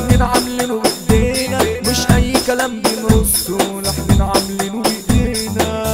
لحن عاملينه بايدينا، مش اي كلام بنرصه، لحن عاملينه بايدينا.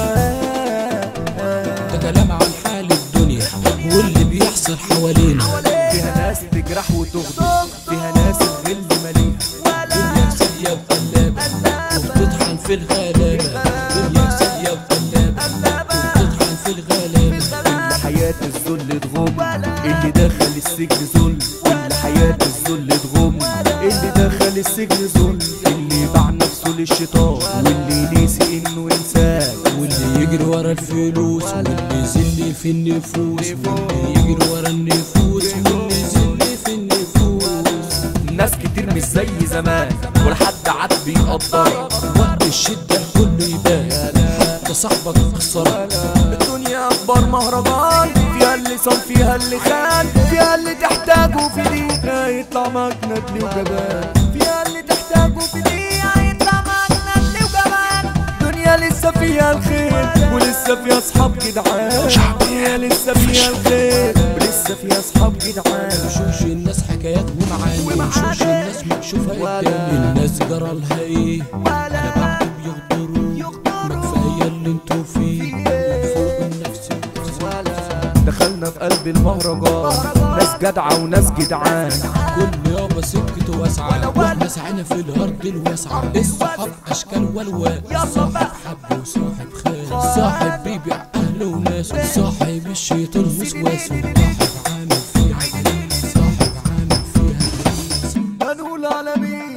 ده كلام عن حال الدنيا واللي بيحصل حوالينا. فيها ناس تجرح وتغدر، فيها ناس الغل مليها، دنيا سيئة وقلابة وبتطحن في الغلابة. دنيا سيئة وقلابة وبتطحن في الغلابة. كل حياة الذل تغم، اللي دخل السجن ذل. كل حياة الذل تغم، اللي دخل السجن ذل. اللي باع نفسه للشيطان، واللي نسي انه انسان، واللي يجري ورا الفلوس، واللي يذل في النفوس، واللي يجري ورا النفوس، واللي يذل في النفوس. ناس كتير مش زي زمان، ولا حد عاد بيقدرك. وقت الشدة الكل يبان، حتى صاحبك خسرك. الدنيا اكبر مهرجان، فيها اللي صان فيها اللي خان، فيها اللي تحتاجه في دقيقة يطلع معاك ندل وجبان. فيها اللي تحتاجه في دقيقة يطلع معاك ندل وجبان. دنيا لسه فيها الخير، ولسه فيها اصحاب جدعان. دنيا لسه فيها الخير، ولسه فيها اصحاب جدعان. وشوش الناس حكايات ومعاني، وشوش الناس مكشوفة قدامي. الناس جرالها ايه على بعض بيغدروا، ما كفاية اللي انتوا فيه وفوق النفس. دخلنا في قلب المهرجان، ناس جدعة وناس جدعان. كل يابا سكته واسعة، واحنا سعينا في الارض الواسعة. الصحاب اشكال والوان، صاحب حب وصاحب خان، صاحب بيبيع اهله وناسه، صاحب الشيطان وسواسه، صاحب عامل فيها صاحب عامل فيها. هنقول على مين؟